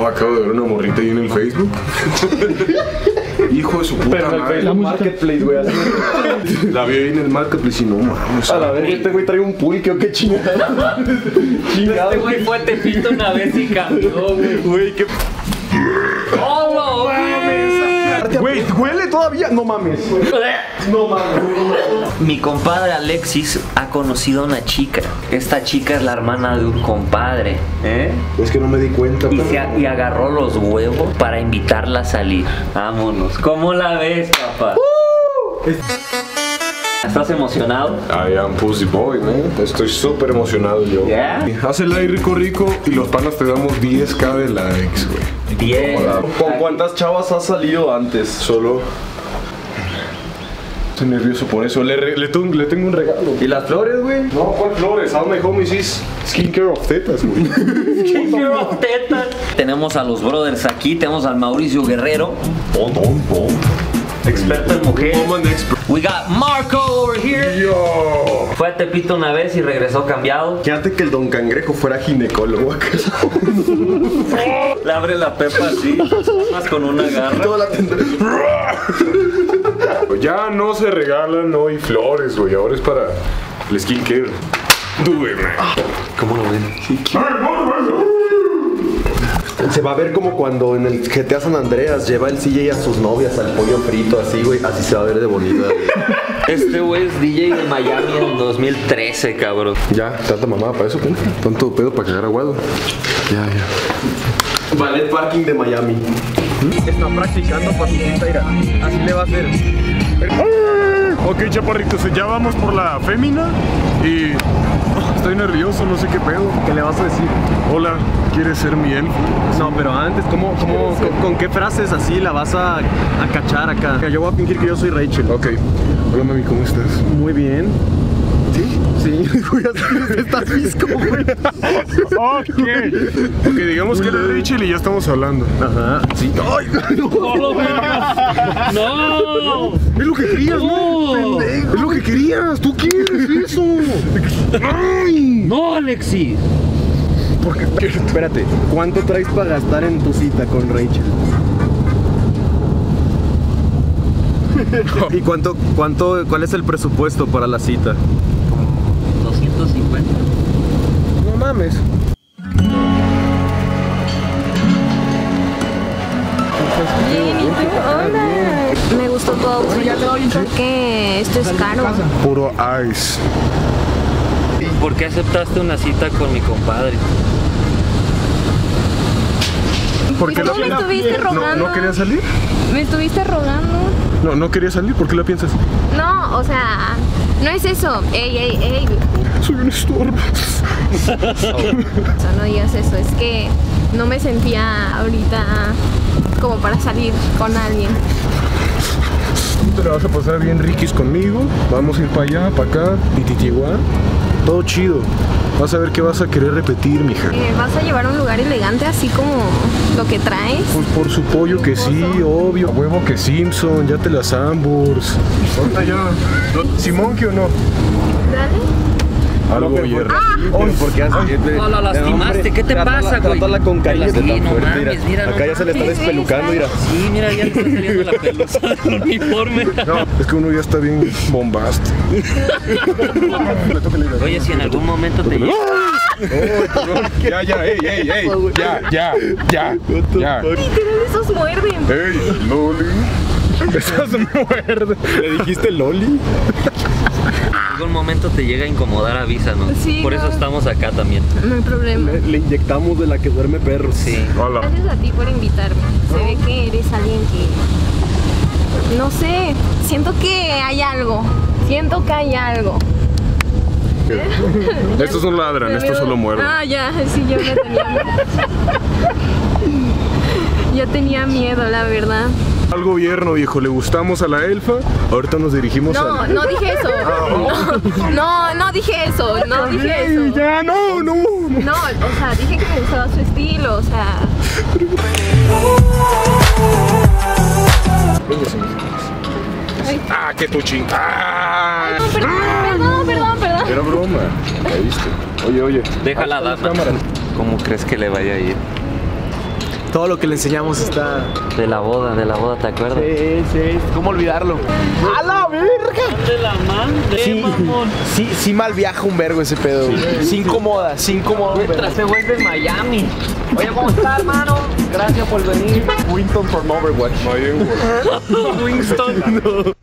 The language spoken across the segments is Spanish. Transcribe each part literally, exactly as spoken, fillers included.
No, acabo de ver una morrita ahí en el Facebook. Hijo de su puta Pero madre. la marketplace, güey, así. La vi ahí en el marketplace y no mames. A la verga, este güey trae un pulque o qué chingada. Este güey fue a Tepito una vez y cambió, güey. Güey, qué. ¡Oh, no, Güey, huele todavía. No mames. No mames. Mi compadre Alexis ha conocido a una chica. Esta chica es la hermana de un compadre, ¿eh? Es que no me di cuenta. Y, pero... se, y agarró los huevos para invitarla a salir. Vámonos. ¿Cómo la ves, papá? Uh, es... ¿Estás emocionado? I am Pussy Boy, man. Estoy súper emocionado yo. ¿Ya? Haz el like rico rico y los panas te damos diez k de likes, güey. Bien. ¿Con cuántas chavas has salido antes? Solo... Estoy nervioso por eso. Le, re... le, tengo, le tengo un regalo. ¿Y las flores, güey? No, ¿cuál flores? All my homies is skincare of tetas, güey. Tenemos a los brothers aquí. Tenemos al Mauricio Guerrero, Bon, bon, bon. experto en mujer. Woman expert. We got Marco over here. Yo. Fue a Tepito una vez y regresó cambiado. Fíjate que el Don Cangrejo fuera ginecólogo acá. Le abre la pepa así, más con una garra. Toda la tendré. Ya no se regalan hoy flores, güey. Ahora es para el skincare. Do it, man. ¿Cómo lo ven? Se va a ver como cuando en el G T A San Andreas lleva el C J a sus novias al pollo frito, así, güey. Así se va a ver de bonita. Este güey es D J de Miami en dos mil trece, cabrón. Ya, tanta mamada para eso, ¿qué? Tanto pedo para cagar aguado. Ya, ya. Ballet Parking de Miami. Está practicando para su cita, ira. Así le va a hacer. Ok, chaparritos, ya vamos por la fémina y estoy nervioso, no sé qué pedo. ¿Qué le vas a decir? Hola, ¿quieres ser mi elfo? No, pero antes, ¿cómo, cómo, con, con qué frases así la vas a, a cachar acá? Yo voy a fingir que yo soy Rachel. Ok, hola mami, ¿cómo estás? Muy bien. ¿Sí? Sí, güey, así estás visco, güey. Ok. Ok, digamos que eres Rachel y ya estamos hablando. Ajá. Sí. ¡Ay! ¡No! ¡No! Es lo que querías, ¿no? Es lo que querías, ¿tú quieres eso? ¡Ay! ¡No, Alexis! Porque... Espérate, ¿cuánto traes para gastar en tu cita con Rachel? ¿Y cuánto, cuánto, cuál es el presupuesto para la cita? doscientos cincuenta. No mames. Bien, ¿y tú? Hola. Me gustó tu outfit. Creo que esto es caro. Puro ice. ¿Por qué aceptaste una cita con mi compadre? ¿Por qué ¿Cómo me estuviste ¿No, rogando? ¿No querías salir? Me estuviste rogando. No, no querías salir, ¿por qué la piensas? No, o sea, no es eso. Ey, ey, ey. Soy un estorbo. O sea, no digas eso. Es que no me sentía ahorita como para salir con alguien. Te la vas a pasar bien riquis conmigo. Vamos a ir para allá, para acá, Tititihuá. Todo chido. Vas a ver que vas a querer repetir, mija. Eh, ¿Vas a llevar a un lugar elegante así como lo que traes? Pues por su pollo que sí, obvio. A huevo que Simpson, ya te las amburs. Ahorita ya. ¿Simón que o no? Dale. Algo hierro. Oye, porque hace. No, la lastimaste, ¿qué te Trátala- pasa, güey? Trátala con cariño, Sí, de tan no fuerte, mames, mira. mira, no Acá ya se le está mames. despelucando, mira. Sí, mira, ya le está saliendo la pelusa del uniforme. No, es que uno ya está bien bombast. Oye, si en algún momento te llega... Ya, ya, ey, ey, ey. Ya, ya, ya, ya. Literal, esos muerden. Ey, Loli. Esas muerden. ¿Le dijiste Loli? En algún momento te llega a incomodar, avísanos. Sí, Por eso no. estamos acá también. No hay problema. Le, le inyectamos de la que duerme perros. Sí. Hola. Gracias a ti por invitarme. Se ve que eres alguien que... No sé, siento que hay algo. Siento que hay algo. Estos no ladran, estos solo muerden. Ah, ya, sí, yo no tenía miedo. Yo tenía miedo, la verdad. Al gobierno, viejo, le gustamos a la elfa. Ahorita nos dirigimos No, a... no dije eso. No, no, no dije eso. No dije eso. Ya, no, no. No, o sea, dije que me gustaba su estilo, o sea. Ay. Ah, qué tu ching. Ah. No, perdón, perdón, perdón, perdón. Era broma. ¿Ya viste? Oye, oye. Déjala, haz las dama. cámaras. ¿Cómo crees que le vaya a ir? todo lo que le enseñamos está... De la boda, de la boda, ¿te acuerdas? Sí, sí, ¿cómo olvidarlo? ¡A la verga! De la mano, Sí, sí, sí mal viaja un vergo ese pedo. Sí, sí incomoda, sí incomoda un vergo. Se vuelve en Miami. Oye, ¿cómo está, hermano? Gracias por venir. Winston from Overwatch. Winston.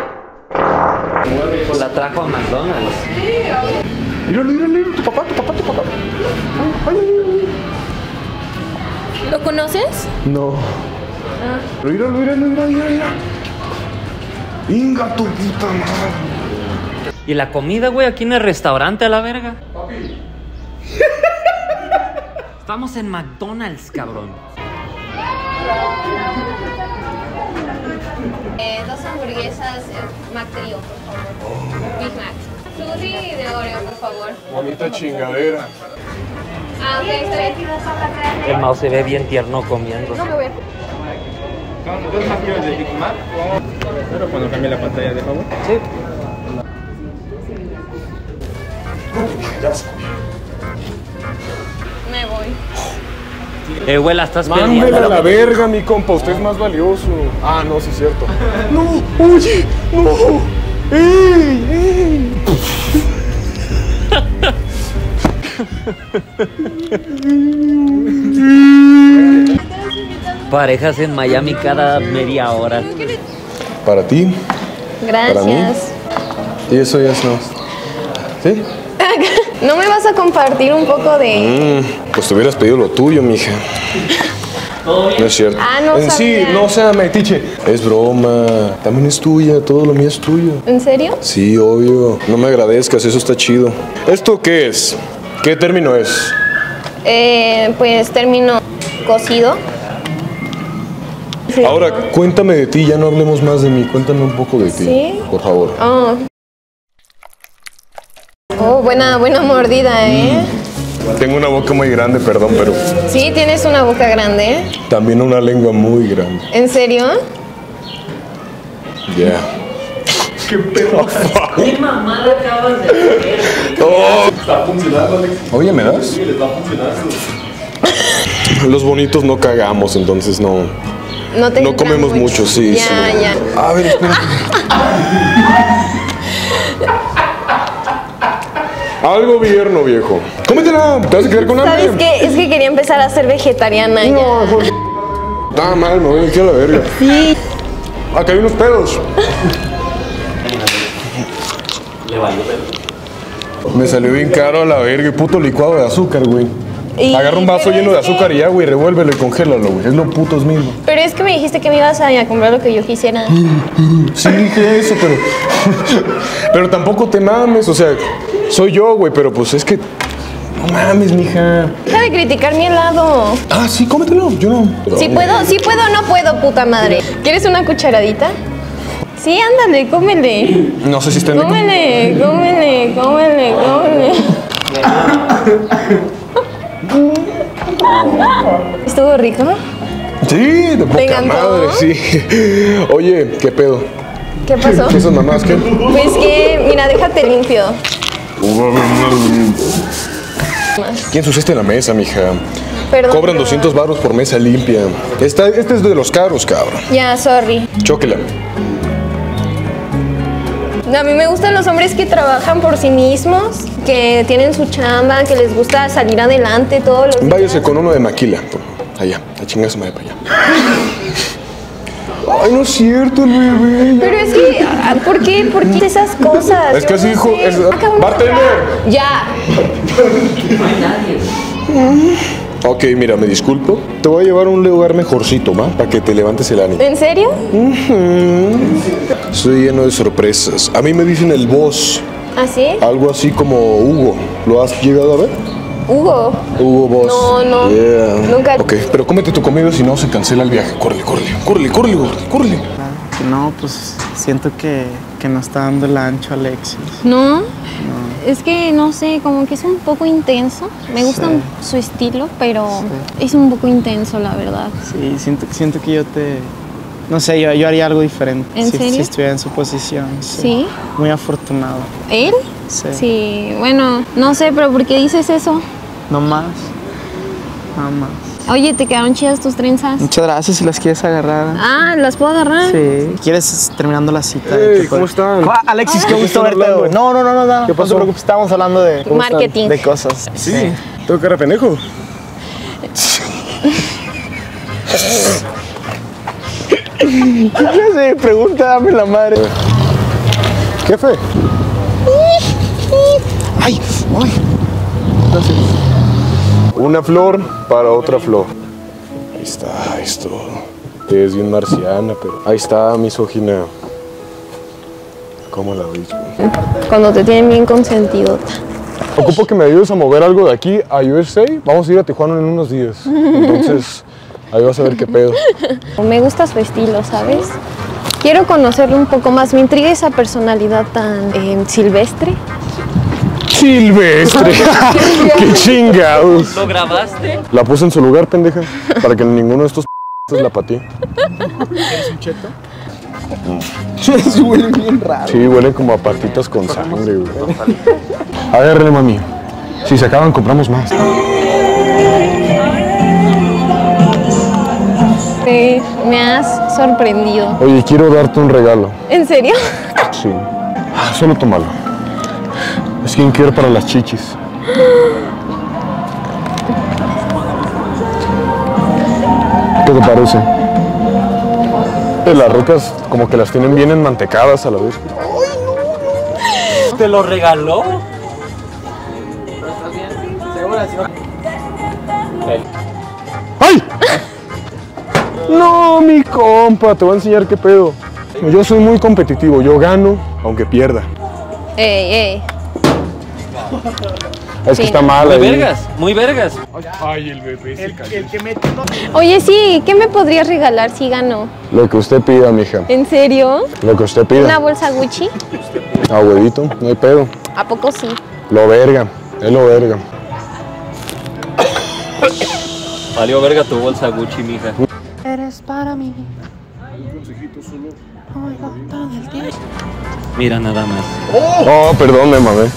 La trajo a McDonald's. Míralo, míralo, míralo, tu papá, tu papá, tu papá. Ay, ay, ay. ¿Lo conoces? No. Pero míralo, míralo, míralo, míralo. Inga tu puta madre. ¿Y la comida, güey, aquí en el restaurante a la verga? Papi. Estamos en McDonald's, cabrón. Eh, dos hamburguesas eh, McTrio, por favor. Big Mac. Smoothie de Oreo, por favor. Bonita chingadera. Ah, ok, está bien. El mouse se ve bien tierno comiendo. No me voy a... Dos máquinas de Big Mac. Pero cuando cambie la pantalla, de favor. Sí. Me voy. Eh, güey, la estás Mándela perdiendo. a la verga, mi compa, usted es más valioso. Ah, no, sí es cierto. No, oye, no. ¡Ey, ey! Parejas en Miami cada media hora. Para ti. Gracias. Y eso ya es no. ¿Sí? ¿No me vas a compartir un poco de...? Mm, pues te hubieras pedido lo tuyo, mija. No es cierto. Ah, no En sí, sabía. no sea metiche. Es broma. También es tuya, todo lo mío es tuyo. ¿En serio? Sí, obvio. No me agradezcas, eso está chido. ¿Esto qué es? ¿Qué término es? Eh, pues termino cocido. Ahora, cuéntame de ti, ya no hablemos más de mí. Cuéntame un poco de ti, ¿Sí? por favor. Oh. Oh, buena, buena mordida, ¿eh? Tengo una boca muy grande, perdón, pero Sí, tienes una boca grande, ¿eh? también una lengua muy grande. ¿En serio? Ya. ¿Qué mamada acabas de hacer? Oh. Oye, ¿me das? Sí, les va a funcionar. Los bonitos no cagamos, entonces no. No, te No entra comemos mucho, sí, Ya, sí. ya. A ver, espérate. Al gobierno, viejo. Cómetela, te vas a quedar con hambre. ¿Sabes qué? Es que quería empezar a ser vegetariana ya. No, Jorge. Ah, mal, me voy aquí a la verga. Sí. Acá hay unos pedos. Le valió. Me salió bien caro a la verga, y puto licuado de azúcar, güey. Y- Agarra un vaso pero lleno de es que- azúcar y agua y revuélvelo y congélalo, güey. Es lo putos mismo. Pero es que me dijiste que me ibas a, a comprar lo que yo quisiera. Sí, dije eso, pero. Pero tampoco te mames, o sea, soy yo, güey, pero pues es que. No mames, mija. Deja de criticar mi helado. Ah, sí, cómetelo. Yo no. Si puedo, si puedo o no puedo, puta madre. ¿Quieres una cucharadita? Sí, ándale, cómele. No sé si está en Cómele, cómele, cómele, cómele. ¿Estuvo rico? Sí, de poca encantó? madre, sí. Oye, ¿qué pedo? ¿Qué pasó? ¿Qué esas mamás qué? Pues que, mira, déjate limpio. ¿Quién ensuciaste la mesa, mija? Perdón. Cobran pero- doscientos baros por mesa limpia. Esta, este es de los caros, cabrón. Ya, sorry. Chóquela. A mí me gustan los hombres que trabajan por sí mismos, que tienen su chamba, que les gusta salir adelante todos los días. Váyase con uno de maquila. Allá, a chingar su madre para allá. Ay, no es cierto, el bebé. Pero es que, ah, ¿por qué? ¿Por qué esas cosas? Es que Yo así no dijo. sé. es- Acabo de ¡Bartender! entrar. Ya. No hay nadie. Ok, mira, me disculpo. Te voy a llevar a un lugar mejorcito, ¿va? Para que te levantes el ánimo. ¿En serio? Estoy lleno de sorpresas. A mí me dicen el boss. ¿Así? Algo así como Hugo. ¿Lo has llegado a ver? Hugo. Hugo Boss. No, no. Yeah. Nunca. Ok, pero cómete tu comida, si no se cancela el viaje. Córrele, córrele, córrele, córrele, córrele, córrele. No, pues siento que, que no está dando el ancho Alexis. No. Es que, no sé, como que es un poco intenso. Me gusta su estilo, pero es un poco intenso, la verdad. Sí, siento, siento que yo te... No sé, yo, yo haría algo diferente. ¿En si, serio? Si estuviera en su posición. Sí. ¿Sí? Muy afortunado. ¿Él? Sí. Sí, bueno, no sé, pero ¿por qué dices eso? No más. Nada más. Oye, ¿te quedaron chidas tus trenzas? Muchas gracias si las quieres agarrar. Ah, ¿las puedo agarrar? Sí. ¿Quieres terminando la cita? Hey, ¿cómo están? Ah, Alexis, qué ¿De qué gusto están verte. hablando? No, no, no, no, no. ¿Qué No pasó? te preocupes, estábamos hablando de, Marketing. de cosas. Sí. ¿Tengo cara de pendejo? ¿Qué clase de pregunta? Dame la madre. ¿Qué fue? Ay, ay. Una flor para otra flor. Ahí está, esto. Es bien marciana, pero ahí está, misógina. ¿Cómo la ves, güey? Cuando te tienen bien consentido. Ocupo que me ayudes a mover algo de aquí a U S A. Vamos a ir a Tijuana en unos días. Entonces, ahí vas a ver qué pedo. Me gusta su estilo, ¿sabes? Quiero conocerlo un poco más. Me intriga esa personalidad tan eh, silvestre. ¡Silvestre! ¡Qué chingados! ¿Lo grabaste? La puse en su lugar, pendeja. Para que ninguno de estos p*** la patee. ¿Quieres un cheto? Eso huele bien raro. Sí, huelen como a patitas con sangre, güey. Agárrele, mami. Si se acaban, compramos más. Sí, me has sorprendido. Oye, quiero darte un regalo. ¿En serio? Sí. Ah, solo tómalo. Skincare para las chichis. ¿Qué te parece? Las rocas como que las tienen bien enmantecadas a la vez. ¿Te lo regaló? ¡Ay! No, mi compa, te voy a enseñar qué pedo. Yo soy muy competitivo, yo gano aunque pierda. Ey, ey. Es que Sí, está no. mal Muy ahí. vergas, muy vergas. Ay, el bebé se cayó. El que mete. Oye, sí, ¿qué me podrías regalar si gano? Lo que usted pida, mija. ¿En serio? Lo que usted ¿Una pida. bolsa Gucci? Ah, huevito, no hay pedo. ¿A poco sí? Lo verga, es lo verga. Valió verga tu bolsa Gucci, mija. Eres para mí. Mira nada más. Oh, perdón, me mamé.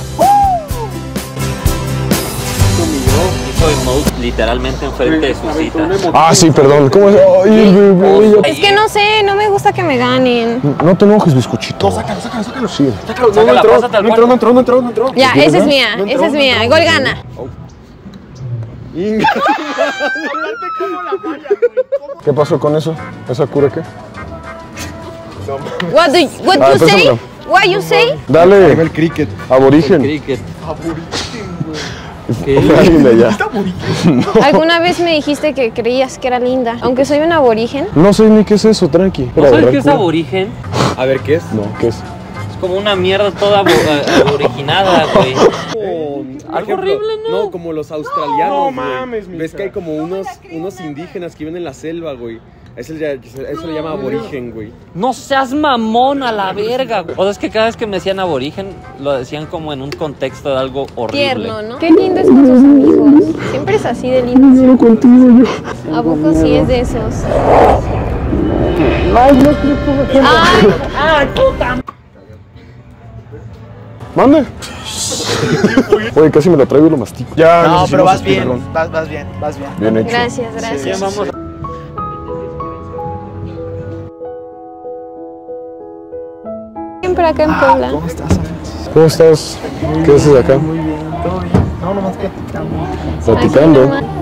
Hizo emote literalmente enfrente de su cita. Ah, sí, perdón. ¿Cómo es? Ay, el bebé. ya- Es que no sé, no me gusta que me ganen. No te enojes, bizcochito. No, sácalo, sácalo, sácalo. Sí. Sácalo, pásate al No entró, no entró, no entró, no entró. Ya, ¿Quieres esa es más? mía, No entró, esa es no mía. entró. Gol gana. Inga. ¿Qué pasó con eso? ¿Esa cura qué? What do you, what Ah, you say? pésamelo. What you say? Dale. El cricket. Aborigen. Cricket. Alguien de allá. Alguna vez me dijiste que creías que era linda, aunque soy un aborigen. No sé ni qué es eso, tranqui. ¿No sabes qué es aborigen? A ver, ¿qué es? No, ¿qué es? Es como una mierda toda abo- a- aboriginada, güey. Algo horrible, ¿no? No, como los australianos. No güey. mames, mija. Ves que hay como unos, unos indígenas que viven en la selva, güey. Eso, ya- eso le llama aborigen, güey. No seas mamón a la verga, güey. O sea, es que cada vez que me decían aborigen, lo decían como en un contexto de algo horrible. Tierno, ¿no? Qué lindo es con sus amigos. Siempre es así de lindo. Quiero contigo yo. ¿A poco sí es de esos? Ay, Mande. Oye, casi me lo traigo y lo mastico. Ya, No, sé si pero vas a vas bien. explicarlo. Vas, vas bien, vas bien. Bien hecho. gracias, gracias. Vamos. Siempre acá en Puebla. ¿Cómo estás, Alexis? ¿Cómo estás? ¿Qué haces acá? Muy bien, todo bien. No, nomás platicando. Platicando. Aquí nomás.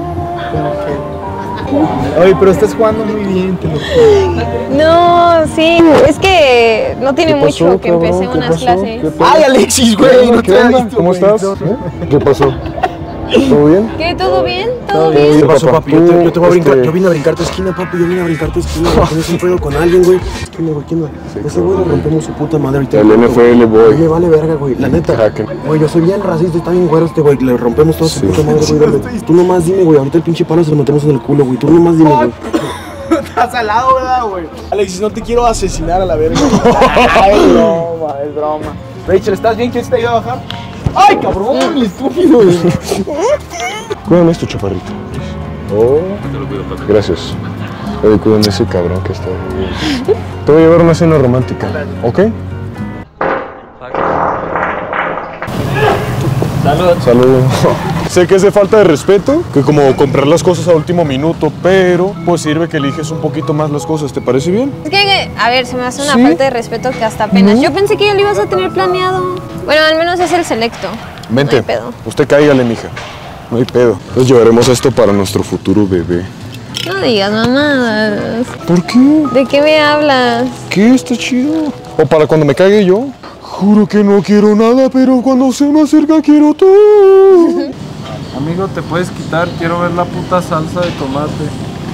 Oye, pero estás jugando muy bien, te lo juro. No, sí, es que no tiene ¿Qué pasó, mucho que cabrón? empecé ¿Qué unas pasó? clases. ¿Qué pedo? Ay, Alexis, ¿Qué güey, onda? no ¿Qué te había onda? visto, ¿Cómo güey. estás? ¿Eh? ¿Qué pasó? ¿Todo bien? ¿Qué? ¿Todo bien? ¿Todo bien. bien? ¿Qué pasó, papi? Yo te, yo te voy a brincar. Este- Yo vine a brincar tu esquina, papi. Yo vine a brincar tu esquina. güey. Tienes un pedo con alguien, güey. Esquina, güey. ¿Quién, güey? Ese güey le rompemos su puta madre ahorita. El N F L, Oye, boy. vale verga, güey. La neta. Hacken. Güey, yo soy bien racista. Está bien güero este güey. Le rompemos toda su Sí. puta madre, güey. dale. Tú nomás dime, güey. Ahorita el pinche palo se lo metemos en el culo, güey. Tú nomás dime, güey. Estás al lado, ¿verdad, güey? Alexis, no te quiero asesinar a la verga. Ay, es broma, es broma. Rachel, ¿estás bien? ¿Quién se te ayuda a bajar? ¡Ay, cabrón! ¡Estúpido! Cuídame esto, chaparrito. Oh. Gracias. Oye, cuídame ese cabrón que está bien. Te voy a llevar una cena romántica, ¿ok? Salud. Salud. Sé que es de falta de respeto, que como comprar las cosas a último minuto, pero pues sirve que eliges un poquito más las cosas. ¿Te parece bien? Es que, a ver, se me hace una ¿Sí? falta de respeto que hasta apenas. Yo pensé que ya lo ibas a tener planeado. Bueno, al menos es el selecto. Vente, No hay pedo. usted cáigale, mija. No hay pedo. Entonces llevaremos esto para nuestro futuro bebé. No digas mamadas. ¿Por qué? ¿De qué me hablas? ¿Qué? Está chido. O para cuando me caiga yo. Juro que no quiero nada, pero cuando se me acerca quiero todo. Amigo, te puedes quitar, quiero ver la puta salsa de tomate.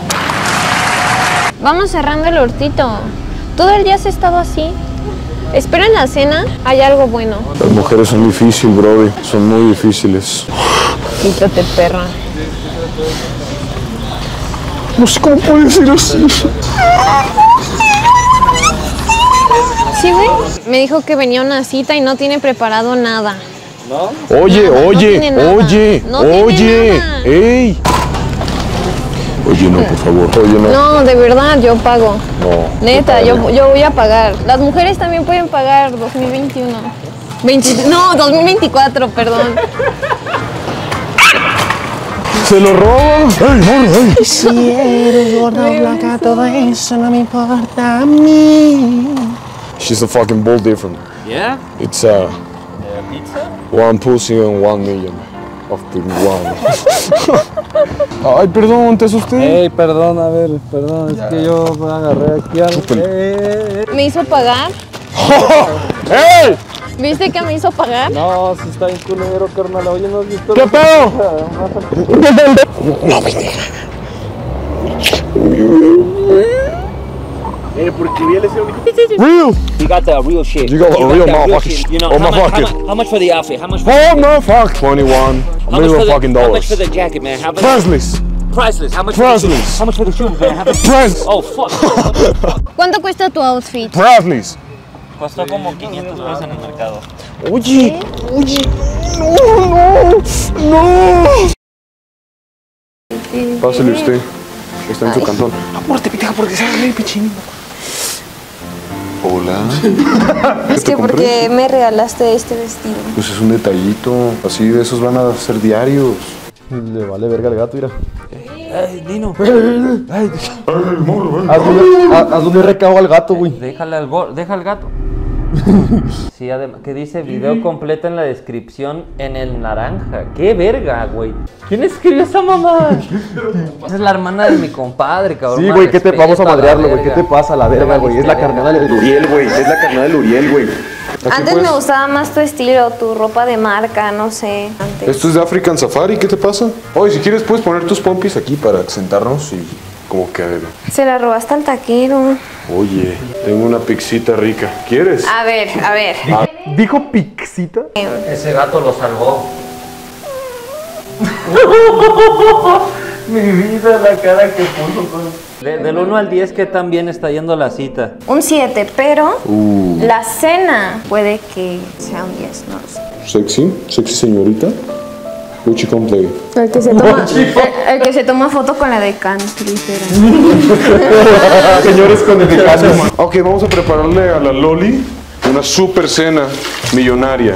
Vamos cerrando el hortito. Todo el día has estado así. Espero en la cena hay algo bueno. Las mujeres son difíciles, brother. Son muy difíciles. Quítate, perra. No sé cómo puede decir así. Sí, güey. Me dijo que venía a una cita y no tiene preparado nada. Oye, Nada, no oye, tiene nada. oye, No tiene oye. nada. ¡Ey! Oye, no, por favor. Oye, no. No, de verdad, yo pago. No. Neta, yo, yo voy a pagar. Las mujeres también pueden pagar dos mil veintiuno. veinte, no, dos mil veinticuatro, perdón. Se lo roba. ¡Ey, morro, ey! Si eres gorda o blanca, todo eso no me importa a mí. She's a fucking bull different. Yeah? It's uh, one pussy and one million of the one. Ay, perdón, te asusté. Ey, perdón, a ver, perdón, es que yo me agarré aquí algo. Eh, Me hizo pagar. ¡Ey! ¿Viste que me hizo pagar? No, si está bien culero, carnal. Oye, ¿no has visto? ¿Qué pedo? Eh, porque vi el ese único. Real. You got the real shit. You got a real that motherfucking shit. You know, oh, how, much, how, motherfucking. much, how much for the outfit? How much for, Oh no, fuck. twenty-one. A how much million for the, fucking how much for dollars. the jacket, man? How much? Priceless. Priceless. How much? Priceless. For the, how much for the shoes, man? How much? Priceless. Oh fuck. ¿Cuánto cuesta tu outfit? Priceless. Costó como quinientos pesos en el mercado. Oye, oye. No, no, no. Pásale usted. Está en su cantón. Apúrate, piteja, porque se agarré el pichín. Hola. Es que porque me regalaste este vestido. Pues es un detallito. Así de esos van a ser diarios. Le vale verga al gato, mira. Ey, Dino. Hazle, ha- hazle un recado al gato, güey. Déjale al go- deja al gato. Sí, además, que dice video completo en la descripción en el naranja. ¡Qué verga, güey! ¿Quién escribió esa mamá? Esa es la hermana de mi compadre, cabrón. Sí, Más güey, ¿qué te vamos a respeto la madrearlo, güey? ¿Qué verga. te pasa, la verga, Ya güey? Es la valiste carnal verga. del Uriel, güey. Es la carnal del Uriel, güey. Antes me gustaba más tu estilo, tu ropa de marca, no sé. Antes. Esto es de African Safari, ¿qué te pasa? Oye, si quieres puedes poner tus pompis aquí para sentarnos y como que... Se la robaste al taquero. Oye, tengo una pixita rica. ¿Quieres? A ver, a ver. ¿Dijo pixita? Ese gato lo salvó. Mi vida, la cara que puso. De- del uno al diez, ¿qué tan bien está yendo la cita? Un siete, pero Uh, la cena puede que sea un diez, no lo sé. sexy, sexy señorita. Gucci Complay. El que se toma, el, el que se toma foto con la de country, pero... Señores con dedicación. Ok, vamos a prepararle a la Loli una super cena millonaria.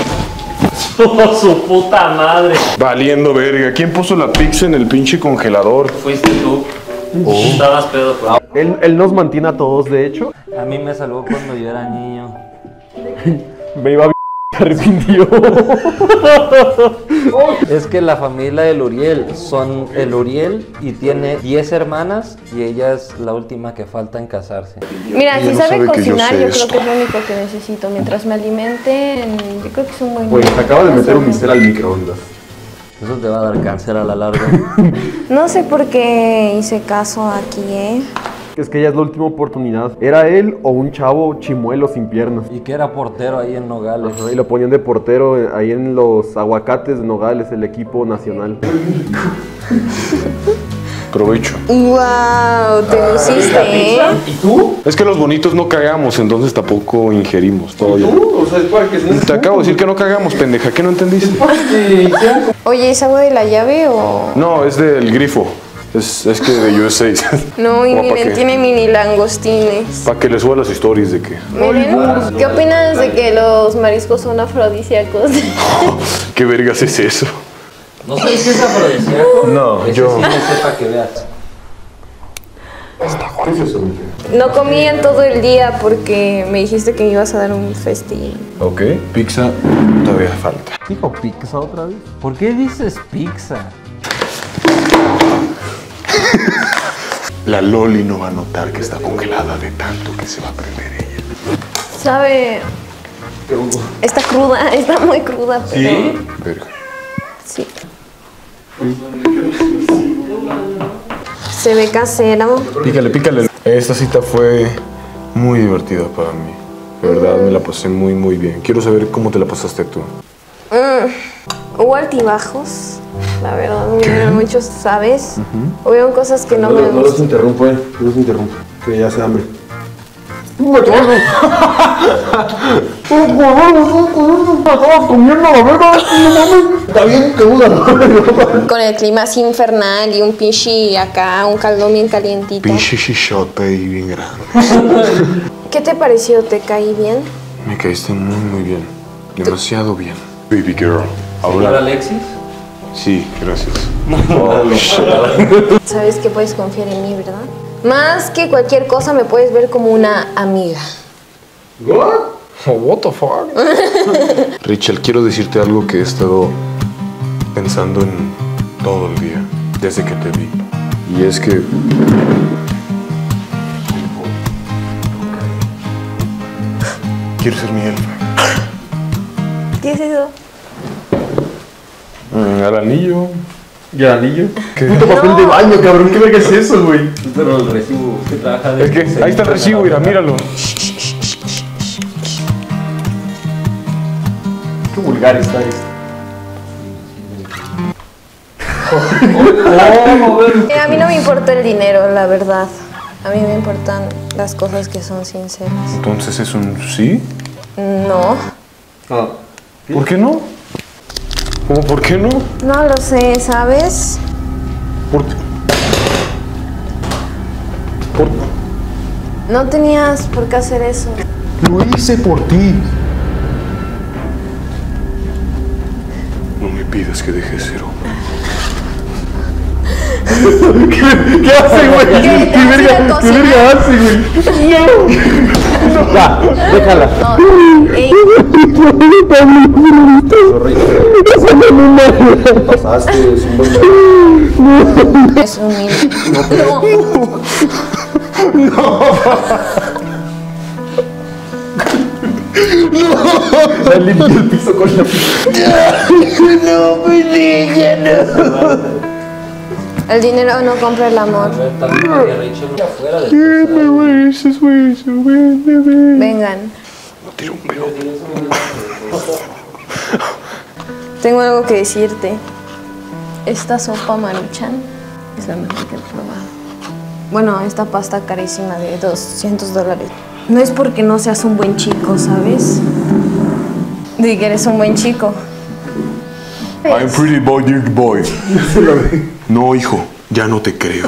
Su puta madre. Valiendo verga. ¿Quién puso la pizza en el pinche congelador? Fuiste tú. Estabas pedo, pues. Él, él nos mantiene a todos, de hecho. A mí me salvó cuando yo era niño. Me iba a se arrepintió. Es que la familia del Uriel son el Uriel y tiene diez hermanas y ella es la última que falta en casarse. Mira, Ella si no sabe sabe que yo cocinar, sé yo, esto. creo que es lo único que necesito. Mientras me alimenten, yo creo que es un buen... Güey, te acaba de meter un mister al microondas. Eso te va a dar cáncer a la larga. No sé por qué hice caso aquí, ¿eh? Es que ya es la última oportunidad. ¿Era él o un chavo chimuelo sin piernas? Y que era portero ahí en Nogales. Ajá, y lo ponían de portero eh, ahí en los aguacates de Nogales, el equipo nacional. Provecho. ¡Wow! Te lo hiciste, ¿eh? Es que los bonitos no cagamos, entonces tampoco ingerimos todo ya. O sea, es para que Te acabo de decir que no cagamos, pendeja. ¿Qué no entendiste? Oye, ¿es agua de la llave o...? No, es del grifo. Es, es que de U S A. No, y ¿Cómo pa' miren, qué? tiene mini langostines. Para que les suba las stories de que. Miren, ¿qué opinas de que los mariscos son afrodisíacos? ¿Qué vergas es eso? ¿No sabes qué es afrodisíaco? No, Ese yo- sí me sepa que veas. ¿Qué es eso, Miguel? No comí en todo el día porque me dijiste que me ibas a dar un festín. Ok, pizza todavía falta. ¿Dijo pizza otra vez? ¿Por qué dices pizza? La Loli no va a notar que está congelada de tanto que se va a prender ella. Sabe... Está cruda, está muy cruda, pero... ¿Sí? Verga. Sí. Se ve casera. Pícale, pícale. Esta cita fue muy divertida para mí. De verdad, me la pasé muy, muy bien. Quiero saber cómo te la pasaste tú. Mm, hubo altibajos, la verdad, hubieron muchos, ¿sabes? Hubieron cosas que no, me No los gustan. interrumpo, eh. No los interrumpo. Que ya se hambre. Está bien cruda. Con el clima así infernal y un pinche acá, un caldo bien calientito. Pinche shot, baby, bien grande. ¿Qué te pareció? ¿Te caí bien? Me caíste muy, muy bien. Demasiado bien. Baby girl. ¿Señor Ahora. Alexis? Sí, gracias. Sabes que puedes confiar en mí, ¿verdad? Más que cualquier cosa me puedes ver como una amiga. Oh, what the fuck? Rachel, quiero decirte algo que he estado pensando en todo el día, desde que te vi. Y es que... Quiero ser mi elfa. ¿Qué es eso? Mm, al anillo. ¿Y el anillo? ¿Qué? Puto papel de baño, cabrón. ¿Qué verga es eso, güey? Pero el recibo, usted trabaja de... Es que ahí está el recibo, mira, míralo. Qué vulgar está esto. Eh, a mí no me importa el dinero, la verdad. A mí me importan las cosas que son sinceras. Entonces es un sí. No, Ah. ¿Por qué no? ¿Cómo por qué no? no lo sé, ¿sabes? Por... por... No tenías por qué hacer eso. Lo hice por ti. No me pidas que deje ser hombre. ¿Qué hace, güey? ¿Qué? ¿Te vas a ir a cocinar? hace, güey? Ya, déjala. No. Ey, Pasaste, es un buen... es un niño. No. Se limpió el piso con la pizza. El dinero no compra el amor. También que Rachel afuera de Vengan. No tiro un pedo. Tengo algo que decirte. Esta sopa Maruchan es la mejor que he probado. Bueno, esta pasta carísima de doscientos dólares. No es porque no seas un buen chico, ¿sabes? De que eres un buen chico. I'm pretty boy, dick boy. No, hijo, ya no te creo.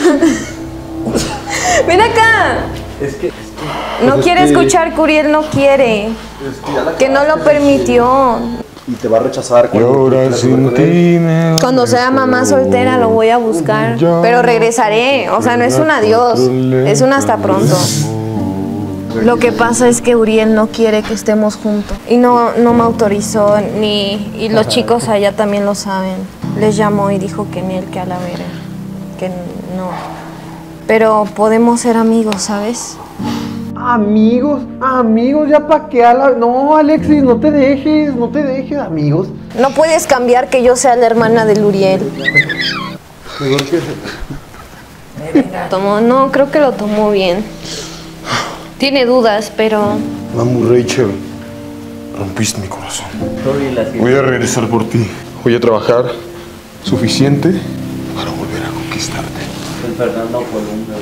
¡Ven acá! Es que... No quiere escuchar que Uriel no quiere. Que no lo permitió. Y te va a rechazar Y cuando ahora quieras sin jugar con él. ti me... Cuando sea mamá soltera lo voy a buscar. Pero regresaré. O sea, no es un adiós. Es un hasta pronto. Lo que pasa es que Uriel no quiere que estemos juntos. Y no, no me autorizó ni... Y los chicos allá también lo saben. Les llamó y dijo que ni él que a la vera. Que no. Pero podemos ser amigos, ¿sabes? Amigos, amigos, ya pa' qué a la... No, Alexis, no te dejes, no te dejes, amigos. No puedes cambiar que yo sea la hermana del Uriel. Tomó, no, creo que lo tomó bien. Tiene dudas, pero... Vamos, Rachel. Rompiste mi corazón. Sorry, la Voy a regresar por ti. Voy a trabajar suficiente para volver a conquistarte. El Fernando Colunga.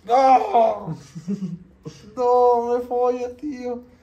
No. No, me folla, tío.